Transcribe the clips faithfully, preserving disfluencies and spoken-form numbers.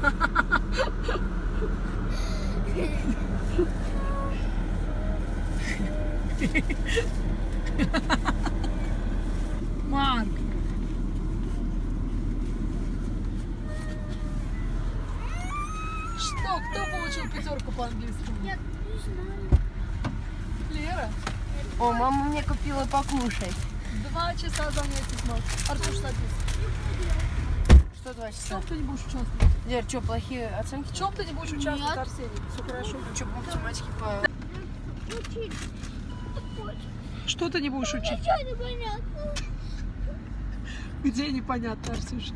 Марк. Что? Кто получил пятерку по-английскому? Я не знаю. Лера? О, мама мне купила покушать. Два часа занятий с Марком. Артуш, садись. Что два В часа? чем ты не будешь участвовать? Лер, что, плохие оценки? В чем ты не будешь участвовать, Нет. Арсений? Все хорошо. Что, по математике по... Учить. Что ты не будешь учить? Ничего не понятно. Где непонятно, Арсюша?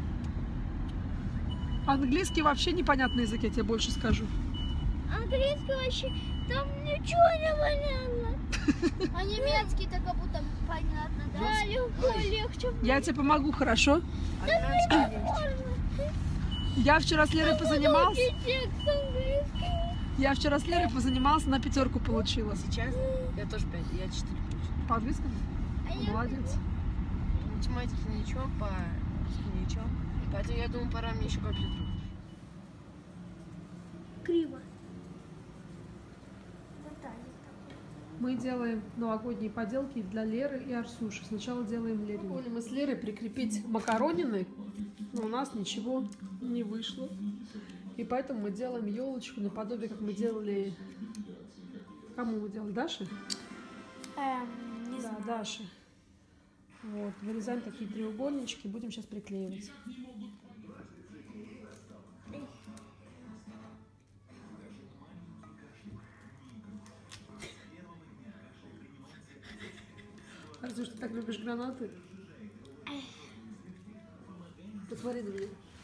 Английский вообще непонятный язык, я тебе больше скажу. Английский вообще, там ничего не понятно. А немецкий-то как будто понятно, да? Легко, легче. Я тебе помогу, хорошо? Английский легче. Я вчера с Лерой позанимался. Учить текст английский. Я вчера с Лерой позанимался, на пятерку получила. Сейчас я тоже пять, я четыре получила. По английскому? А я Молодец. По математике ничего, по русскому ничего. Поэтому я думаю, пора мне еще компьютер. криво. Мы делаем новогодние поделки для Леры и Арсюши. Сначала делаем Лере. Пробовали мы с Лерой прикрепить макаронины, но у нас ничего не вышло. И поэтому мы делаем елочку наподобие, как мы делали... Кому мы делали? Даше? Эм, не Да, знаю. Даше. Вот, вырезаем такие треугольнички, будем сейчас приклеивать. Арсюш, ты так любишь гранаты? Посмотри на меня.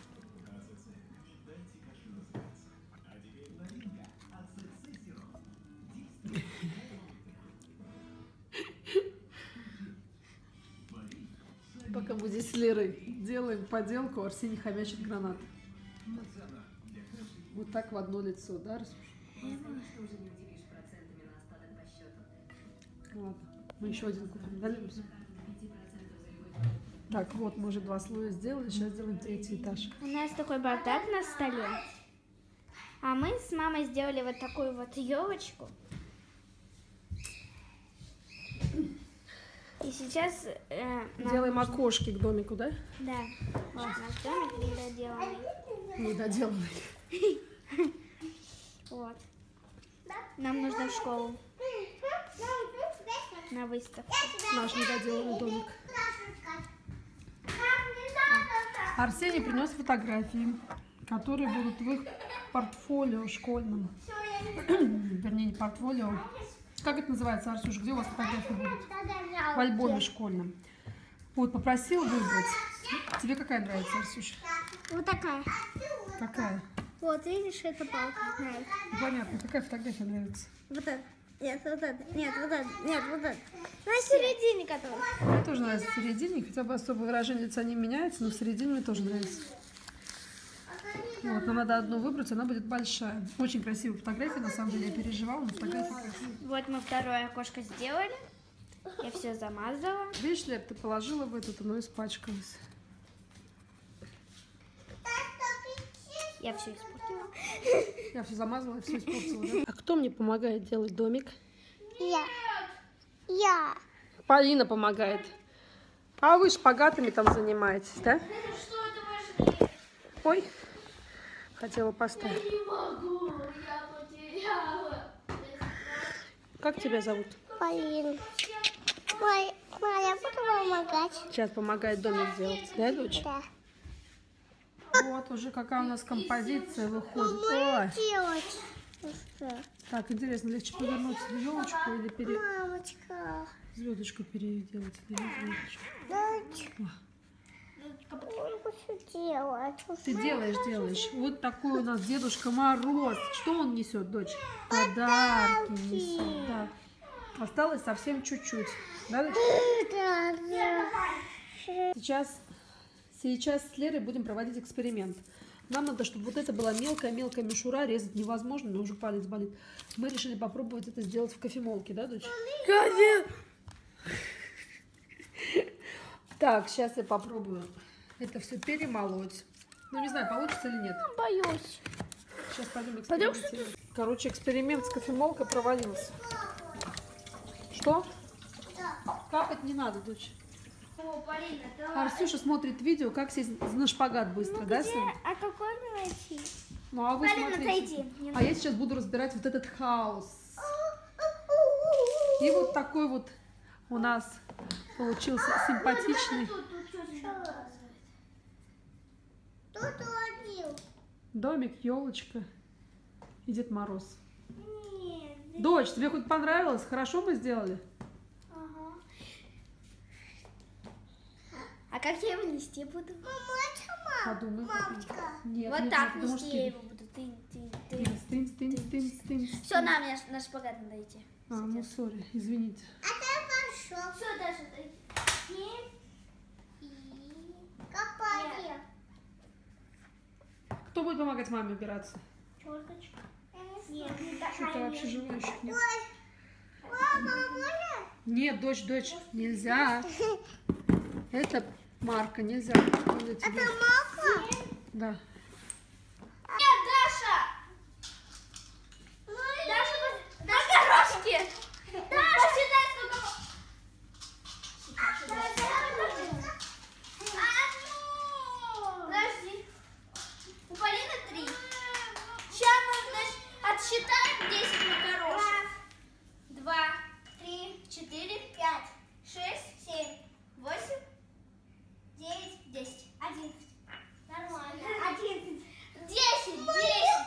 Пока мы здесь с Лерой делаем поделку, Арсений хомячит гранат. Вот так в одно лицо, да, Арсюш? Ладно, мы еще один купим, да, Люсь? Так, вот, мы уже два слоя сделали, сейчас сделаем третий этаж. У нас такой бардак на столе. А мы с мамой сделали вот такую вот елочку. И сейчас э, нам Делаем нужно- окошки к домику, да? Да, вот наш домик недоделанный. Недоделанный. Вот. Нам нужно в школу. На выставку. Наш недоделанный домик. Арсений принес фотографии, которые будут в их портфолио школьном. Вернее, не портфолио. Как это называется, Арсюш? Где у вас фотографии будут? В альбоме школьном. Вот, попросил выбрать. Тебе какая нравится, Арсюш? Вот такая. Какая? Вот, видишь, это палка. Нравится. Понятно, какая фотография нравится? Вот это. Нет, вот это. Нет, вот это. Нет, вот это. На середине которой. Мне тоже нравится в середине, хотя бы особое выражение лица не меняется, но в середине мне тоже нравится. Вот, нам надо одну выбрать, она будет большая. Очень красивая фотография, на самом деле, я переживала, но фотография красивая. Вот мы второе окошко сделали. Я все замазала. Видишь, Лер, ты положила в этот, оно испачкалось. Я все испортила. Я все замазала, все испортила, да? А кто мне помогает делать домик? Я. Я. Полина помогает. А вы шпагатами там занимаетесь, да? Ой, хотела поставить. Не могу, я потеряла. Как тебя зовут? Полина. Ой, я буду помогать. Сейчас помогает домик делать, да, дочь? Да. Вот уже какая у нас композиция выходит. Ой. Делать. Так, интересно, легче повернуть елочку или пере... Мамочка. звездочку переделать? Или звездочку? Дочка. Что делать? Ты делаешь, делаешь. Вот такой у нас Дедушка Мороз. Что он несет, дочь? Подарки несет, да. Осталось совсем чуть-чуть. Да, дочь? Сейчас, сейчас с Лерой будем проводить эксперимент. Нам надо, чтобы вот это была мелкая-мелкая мишура, резать невозможно, но уже палец болит. Мы решили попробовать это сделать в кофемолке, да, дочь? Конечно! Так, сейчас я попробую это все перемолоть. Ну, не знаю, получится или нет. Боюсь. Сейчас пойдем Пойдем, экспериментировать. Короче, эксперимент с кофемолкой провалился. Что? Капать не надо, дочь. О, Полина, давай. Арсюша смотрит видео, как сесть на шпагат быстро, Ну, да, где? сын? А какой мне найти? Ну, а вы Полина, смотрите. отойди. Не А я сейчас буду разбирать вот этот хаос. И вот такой вот у нас получился симпатичный Тут, тут что же показывает? Тут уронил. домик, елочка и Дед Мороз. Нет. Дочь, тебе хоть понравилось? Хорошо мы сделали? Ага. А как я его нести буду? Подумай. Нет, Вот нет, так нет, потому нести что я его буду. Тынь, тынь, тынь. тынц, тынц, тынц, тынц, тынц. Все, на мне на шпагат надо идти. А, ну, сори, извините. А ты пошел. Все, даже и копали. Кто будет помогать маме убираться? Черточка. Нет, не Что-то вообще желающих нет. Мама, можно? Нет, дочь, дочь, нельзя. Это Марка, нельзя. Это тебе. Мака? Да. Нет, Даша! Даша, на горошке! Даша, считай, сколько... Подожди. У Полины три. Сейчас мы, значит, отсчитаем десять макарошек. Два, три, четыре, пять, шесть, семь, восемь, девять, десять, одиннадцать. Нормально. Одиннадцать. Десять, десять.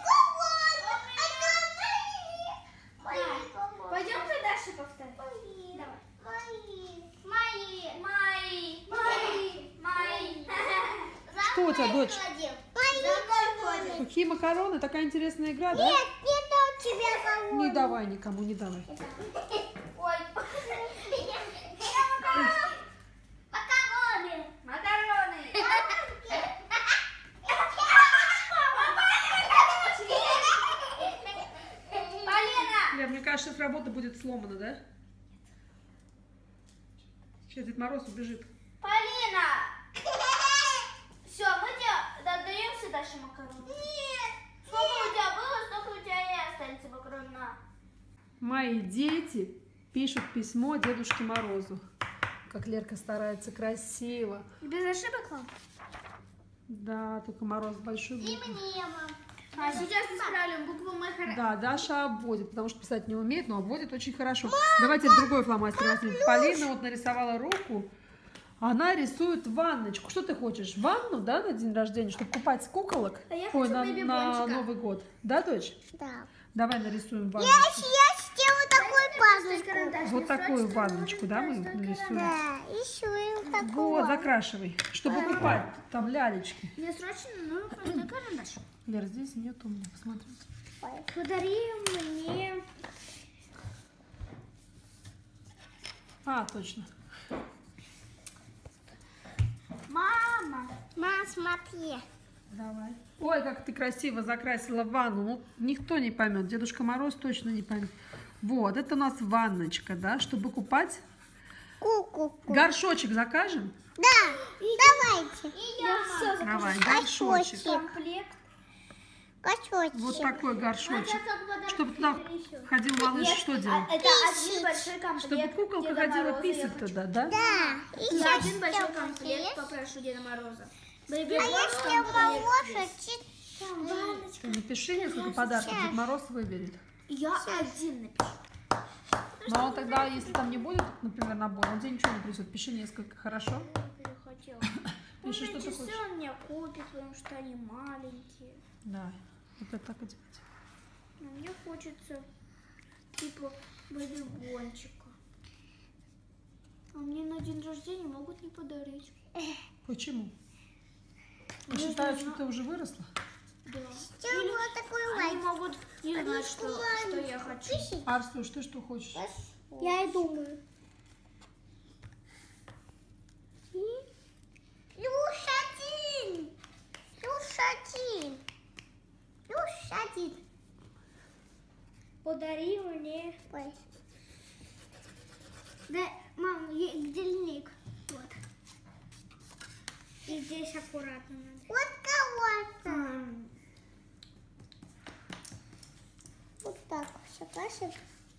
Пойдем ты дальше повторим. Давай. Мои. Мои. Мои. Мои. Мои. Что у тебя, дочь? Мои. Какие макароны? Такая интересная игра, да? Нет, это у тебя кого? Не давай никому, не давай. Ой. Макароны. Макароны. Полина. Лер, мне кажется, эта работа будет сломана, да? Сейчас Дед Мороз убежит. Полина. Все, мы тебе отдаемся дальше макароны. Нет. Сколько у тебя было, столько у тебя и останется макарон. На. Мои дети пишут письмо Дедушке Морозу. Как Лерка старается красиво. Без ошибок вам? Да, только Мороз большой буквы. мне, мам. А сейчас исправим букву М. Да, Даша обводит, потому что писать не умеет, но обводит очень хорошо. Давайте другой фломастер возьмем. Полина вот нарисовала руку. Она рисует ванночку. Что ты хочешь? Ванну, да, на день рождения, чтобы купать куколок? А я Ой, хочу на, Бэби на Бончика. Новый год. Да, дочь? Да. Давай нарисуем ванну. Я сделаю такую пазочку. Вот такую ванночку, да, мы нарисуем. Да, еще и такую. Вот, закрашивай, чтобы купать там лялечки. Мне срочно нужен простой карандаш. Лер, здесь нет у меня, посмотрите. Подари мне. А, точно. Мама. Мама, смотри. Давай. Ой, как ты красиво закрасила ванну. Ну, никто не поймет. Дедушка Мороз точно не поймет. Вот, это у нас ванночка, да, чтобы купать. Ку-ку-ку. Горшочек закажем? Да, давайте. И я все Давай, горшочек. Комплект. Горшочек. Вот такой горшочек. Чтобы туда ходил малыш, что делать? Это один большой комплект. Чтобы куколка Деда ходила Мороза я писать хочу. туда, да? Да. И я один большой комплект попрошу Деда Мороза. А если поможешь, Ты напиши несколько подарков, Дед Мороз выберет. я один напишу. Но он тогда, если там не будет, например, набор, он тебе ничего не придет. Пиши несколько, хорошо? Перехотела. Пиши, что ты часы хочешь. он мне купит, потому что они маленькие. Да, вот это так и делать. Но мне хочется типа бэби-бончика. А мне на день рождения могут не подарить. Почему? Ну, Они считают, что ты уже выросла? Да. Или вот такой они могут не знать, что, что я хочу. Арсуш, ты что хочешь? Я и думаю. Плюс один. Плюс один. Плюс один. Подари мне. Ой. Да, мам, где линейка? Вот. И здесь аккуратно надо. Вот кого? Паша.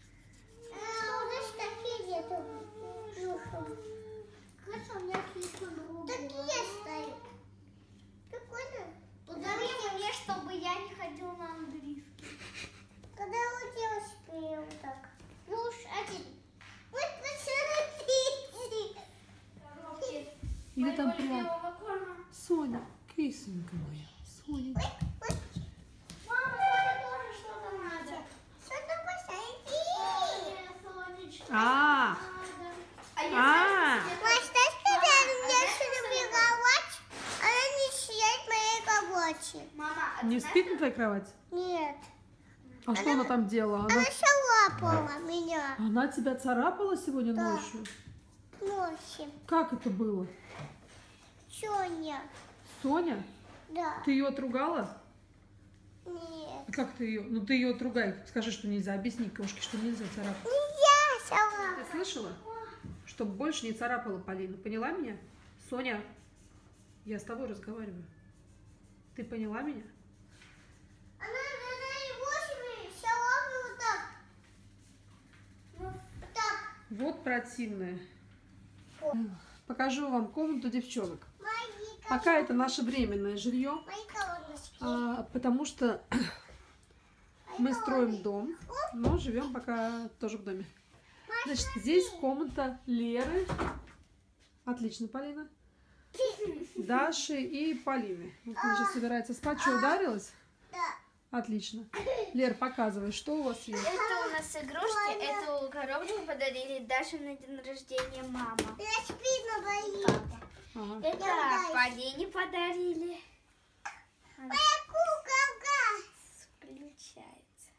Что такие нету? Хорошо, у меня слишком грубо. Такие стоят. Прикольно. Подарите мне, чтобы я не ходила на английский. Когда у девушки вот так. Ну уж один. Вот посмотрите. Или там прям... Соня, кисонька моя. Соня. Мама, мне тоже что-то надо. Что-то посмотрите. Сонечка. А, А я а, Маш, что сказали мне, что люблю кровать? Она не съест моей кровати. Мама, а не ты спит знаешь, на твоей кровати? Нет. А что она там делала? Она, Она шалапала меня. она тебя царапала сегодня Да. ночью? Носим. Как это было? Соня. Соня? Да. Ты ее отругала? Нет. Как ты ее? Ну ты ее отругай. Скажи, что нельзя. Объясни кошке, что нельзя царапать. Я шалапала. Ты слышала? Чтобы больше не царапала Полину. Поняла меня? Соня, я с тобой разговариваю. Ты поняла меня? Она, она и восемь шалапала вот так. Ну, вот так. Вот противная. Покажу вам комнату девчонок. Мои, Пока это наше временное жилье, мои колодочки. а, потому что мы строим дом, но живем пока тоже в доме. Значит, здесь комната Леры. Отлично, Полина. Даши и Полины. Вот она сейчас собирается спать. Что, ударилась? Да. Отлично. Лер, показывай, что у вас есть. это у нас игрушки, эту коробочку подарили Даше на день рождения мама. Я спину боюсь. Ага. Это Полине подарили. Моя куколка. Включается.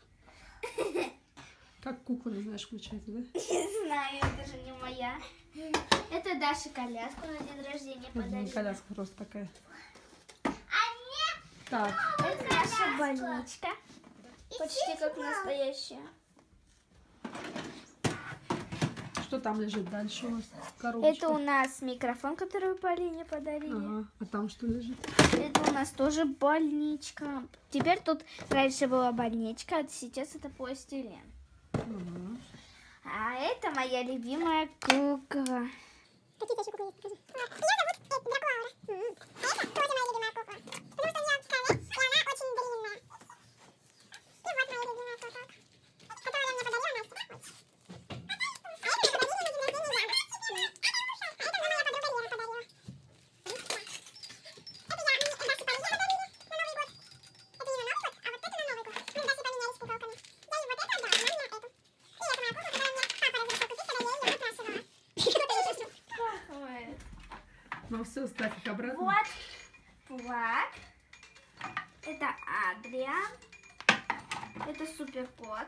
Как кукла, не знаешь, включается, да? Не знаю, это же не моя. Это Даша коляску на день рождения Это не подарили. коляска, просто такая. А мне Так, Это наша больничка. Почти как настоящая. что там лежит дальше у вас? Коробочка. Это у нас микрофон, который Полине подарили. Ага. А там что лежит? Это у нас тоже больничка. Теперь тут раньше была больничка, а сейчас это пластилин. Ага. А это моя любимая кукла. Какие еще куклы есть? Покажи. Меня зовут Дракула. Это тоже моя любимая кукла. Потому что я такая, и она очень длинная. И вот моя любимая кукла, которую мне подарила Настя. А это мне подарили на день рождения Яна. А это мне моя подруга Лера подарила. Это я, мне Дасе Полине подарили на Новый год. Это не на Новый год, а вот это на Новый год. Мы с Дасей поменялись куколками. Я ей вот это отдала, она мне эту. И это моя кукла, которую мне папа разрешил купить, когда я ее выпрашивала. Ну все, ставь их обратно. Вот флаг. Это Адриан. Это Суперкот.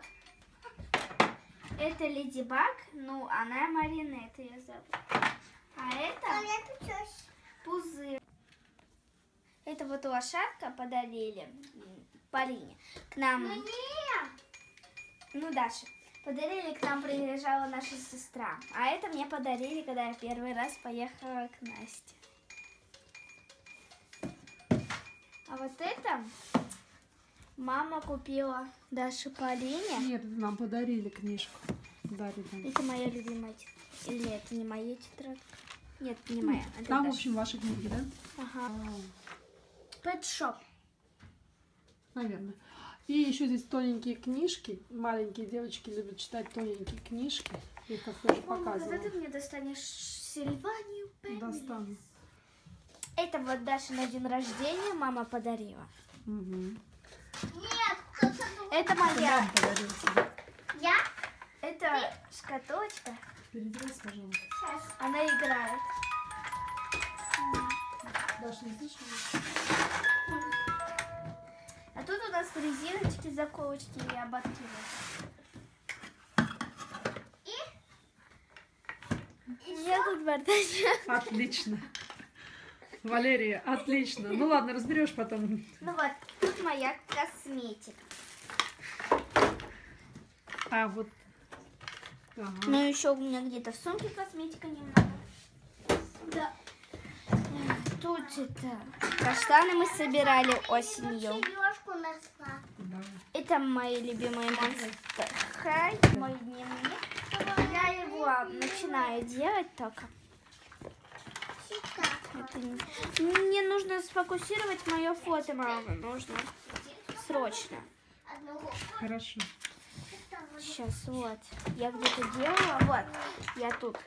Это Леди Баг. Ну, она Маринетта, ее зовут. А это Пузырь. Это вот лошадка подарили м, Полине. К нам... Ну, Даша. Подарили, к нам приезжала наша сестра. А это мне подарили, когда я первый раз поехала к Насте. А вот это мама купила Даше Полине. Нет, это нам подарили книжку. Дарья там. Это моя любимая тетрадка. Или это не моя тетрадка? Нет, не моя. это Там, в Даша. общем, ваши книги, да? Ага. Pet Shop. Наверное. И еще здесь тоненькие книжки. Маленькие девочки любят читать тоненькие книжки. Я их как тоже Мама, когда показывала. ты мне достанешь Сильванию Пенни? Достану. Это вот Даша на день рождения мама подарила. Угу. Нет, кто-то Это Мама моя. подарила себе. Я? Это шкатулочка. Переделайся, пожалуйста. Сейчас. Она играет. Даша, не слышала? А тут у нас резиночки, заколочки и ободки. И Я тут бардачок. Отлично. Валерия, отлично. Ну ладно, разберешь потом. Ну вот, тут моя косметика. А вот. Ага. Ну еще у меня где-то в сумке косметика немного. Да. тут это? Каштаны мы собирали осенью. Сережку нашла. Да. Это мои любимые монстры. Хай, мой дневник. Я его начинаю делать только. Это не... Мне нужно сфокусировать мое фото, мама. Нужно срочно. Хорошо. Сейчас, вот. Я где-то делала. Вот. Я тут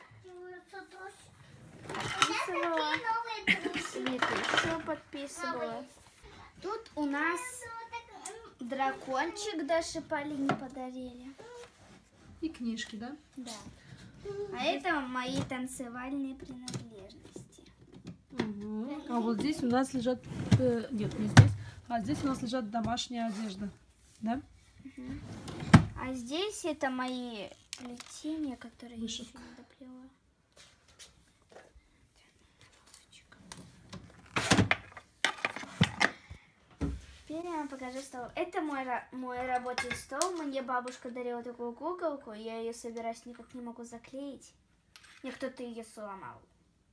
подписывала. Цветы еще подписывала. Тут у нас дракончик Даше Полине подарили. И книжки, да? Да. А это мои танцевальные принадлежности. Угу. А вот здесь у нас лежат... э, нет, не здесь. А здесь у нас лежат домашняя одежда. Да? Угу. А здесь это мои плетения, которые Вышивка. я еще не доплела. Теперь я вам покажу стол. Это мой, мой рабочий стол. Мне бабушка дарила такую куколку. Я ее собираюсь, никак не могу заклеить. Мне кто-то ее сломал.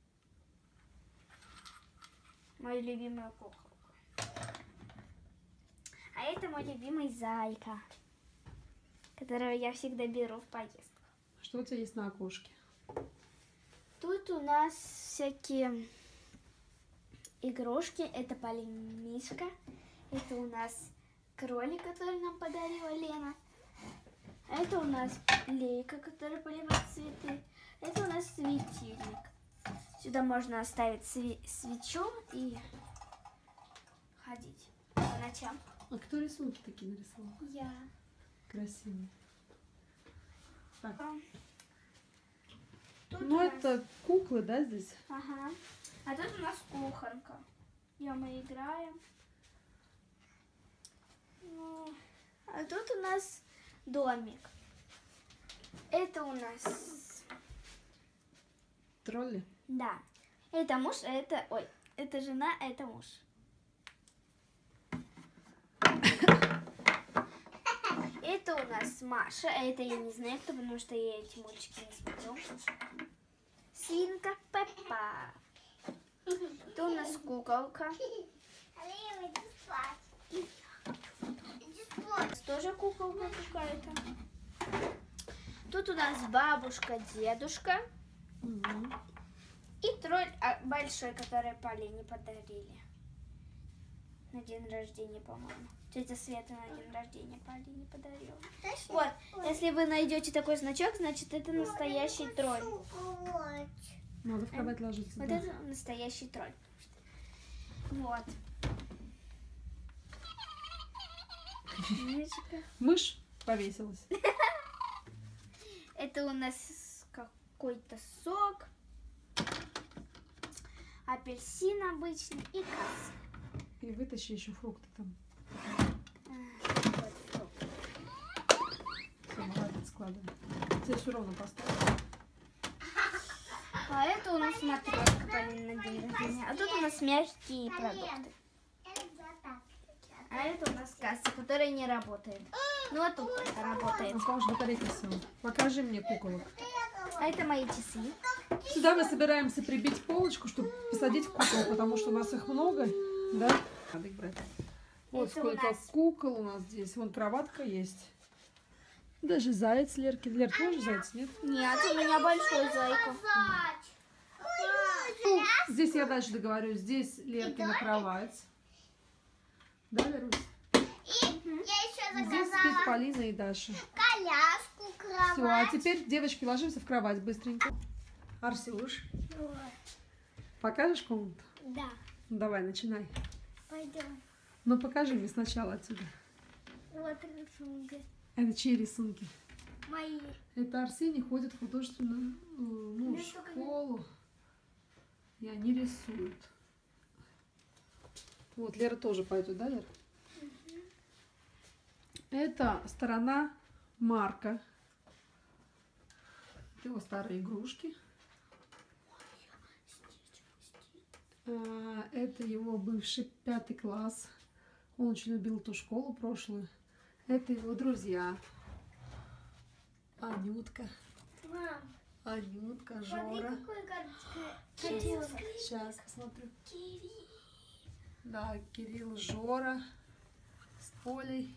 Мою любимую куколку. А это мой любимый зайка, которого я всегда беру в поездку. Что у тебя есть на окошке? Тут у нас всякие игрушки. Это полимишка. Это у нас кролик, который нам подарила Лена. Это у нас лейка, которая поливает цветы. Это у нас светильник. Сюда можно оставить сви свечу и ходить по ночам. А кто рисунки такие нарисовал? Я. Красивые. Так. Тут Ну у нас- это куклы, да, здесь? Ага. А тут у нас кухонка. Где мы играем. Ну, а тут у нас домик. Это у нас... Тролли? Да. Это муж, а это... Ой, это жена, а это муж. Это у нас Маша, а это я не знаю кто, потому что я эти мультики не смотрю. Свинка Пеппа. Это у нас куколка. Тоже куколка какая-то. Тут у нас бабушка, дедушка. Угу. И тролль а, большой, который Полине подарили. На день рождения, по-моему. Тетя Света на день рождения Полине подарила. Вот, если вы найдете такой значок, значит это настоящий тролль. Надо в кровать ложиться. Вот да. это настоящий тролль. Вот. Мышка. Мышь повесилась. Это у нас какой-то сок. Апельсин обычный и касса. И вытащи еще фрукты там. Вот фрукты. Все, молодец, складывай. Тебе все равно поставлю. А это у нас матрешка Полина на день рождения. А тут у нас мягкие продукты. А это у нас касса, которая не работает. Ну а тут только работает. А потому что батарейка села. Покажи мне куколок. А это мои часы. Сюда мы собираемся прибить полочку, чтобы посадить кукол, потому что у нас их много, да? Надо их брать. Вот Это у сколько нас- кукол у нас здесь. Вон кроватка есть. Даже заяц Лерки. Лер, тоже заяц, нет? Нет, у меня большой зайка. Ну, здесь я дальше договорюсь. Здесь Леркина кровать. Да, Лерусь? Здесь спит Полина и Даша. Коляску, Все, а теперь, девочки, ложимся в кровать быстренько. Арсюш, покажешь комнату? Да, Ну, давай, начинай. пойдем. Ну, покажи мне сначала отсюда. Вот рисунки. Это чьи рисунки? Мои. Это Арсений ходит в художественную э, ну, Ну, только не- школу. И они рисуют. Вот, Лера тоже пойдет, да, Лера? Это сторона Марка. Это его старые игрушки. А, Это его бывший пятый класс. Он очень любил ту школу прошлую. Это его друзья. Анютка, Мам, Анютка, Смотри, Жора. какой кот- котенок. Сейчас посмотрю. Кирилл. Да, Кирилл, Жора с Полей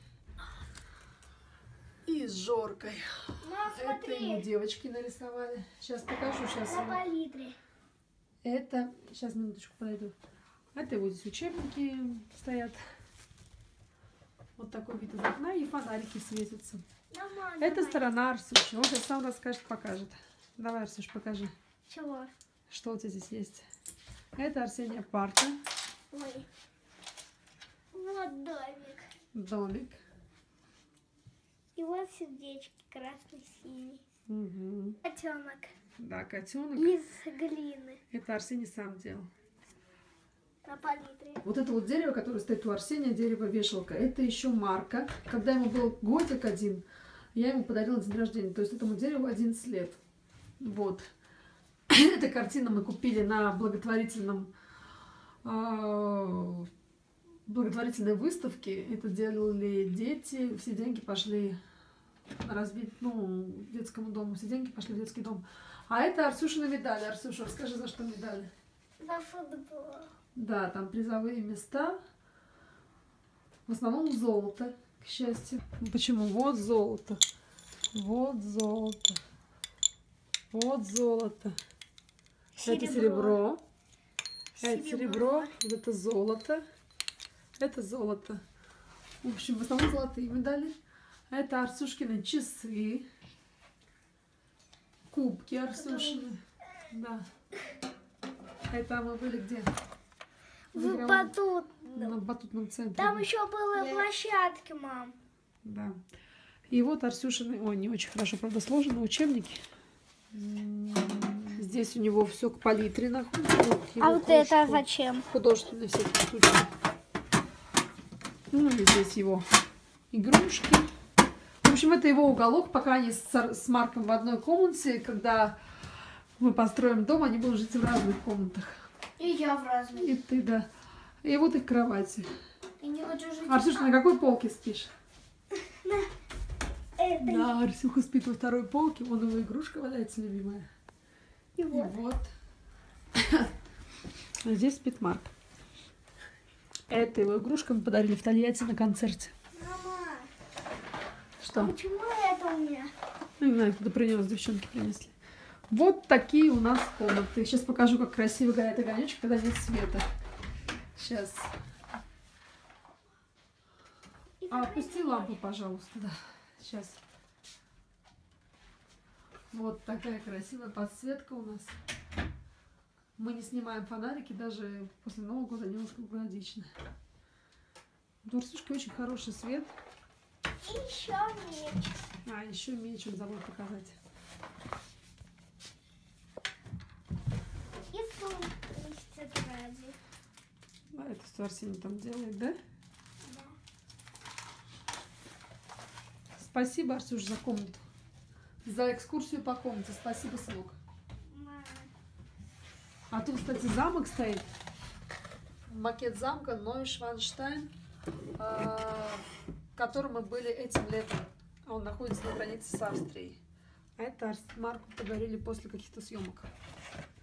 и с Жоркой. На, Это ему смотри, девочки нарисовали. Сейчас покажу, сейчас. на палитре. Это, сейчас минуточку подойду. Это его здесь учебники стоят. Вот такой вид из окна и фонарики светятся. Мама, Это давай. сторона Арсюши. Он сейчас сам расскажет, покажет. Давай, Арсюш, покажи, Чего? что у тебя здесь есть. Это Арсения парка. Ой. Вот домик. Домик. И вот сердечки красно-синий. Угу. Котенок. Да, котенок. Из глины. Это Арсений сам делал. На палитре. Вот это вот дерево, которое стоит у Арсения, дерево-вешалка, это еще Марка. Когда ему был годик один, я ему подарила на день рождения. То есть этому дереву одиннадцать лет. Вот. Эта картина мы купили на благотворительном э, благотворительной выставке. Это делали дети. Все деньги пошли на разбить, ну, детскому дому. Все деньги пошли в детский дом. А это Арсюшина медаль. Арсюша, расскажи, за что медаль. За футбол. Да, там призовые места. В основном золото, к счастью. Почему? Вот золото. Вот золото. Вот золото. Это серебро. Это серебро. Вот это золото. Это золото. В общем, в основном золотые медали. Это Арсюшкины часы. Кубки Арсюшины. Да. Это мы были где? В игровом- батут. На батутном центре. Там еще было площадки, мам. Да. И вот Арсюшины, ой, не очень хорошо, правда, сложены учебники. Здесь у него все к палитре находится. Вот его А вот это кружку, зачем? художественные всякие штуки. Ну и здесь его игрушки. В общем, это его уголок, пока они с, Ар- с Марком в одной комнате. Когда мы построим дом, они будут жить в разных комнатах. И я в разных. И ты, да. И вот их кровати. И не хочу жить. Арсюша, на какой полке спишь? Это. Да, Арсюха спит во второй полке, вон его игрушка валяется, любимая. И И вот. вот. А здесь спит Марк. Это его игрушка мы подарили в Тольятти на концерте. Мама, Что? почему это у меня? Ну, не знаю, кто принес, девчонки принесли. Вот такие у нас комнаты. Сейчас покажу, как красиво горят огонечки, когда нет света. Сейчас. А, опусти лампу, пожалуйста, да. Сейчас. Вот такая красивая подсветка у нас. Мы не снимаем фонарики, даже после Нового года они у нас круглогодичные. У Арсюшки очень хороший свет. И еще меч. А, еще меч он забыл показать. И сумка из тетради. А это что Арсений там делает, да? Да. Спасибо, Арсюш, за комнату. За экскурсию по комнате. Спасибо, сынок. Мама. А тут, кстати, замок стоит. Макет замка Нойшванштайн, в котором мы были этим летом. Он находится на границе с Австрией. А это Марку подарили после каких-то съемок.